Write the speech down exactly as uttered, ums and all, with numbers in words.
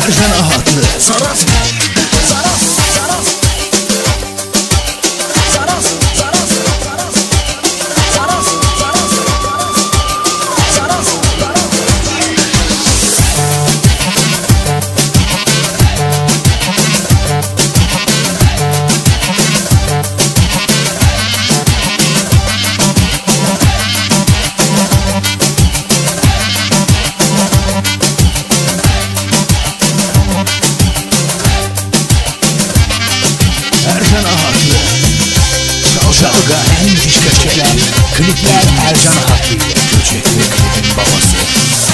Ercan Ahatlı. Zaraz, zaraz, zaraz. Zaraz, zaraz, zaraz. Zaraz, zaraz, zaraz. Zaraz, zaraz. Ercan Ahatlı. Çalga en müthiş köşeler. Klipler Ercan Ahatlı ile. Göçek ve klibin babası.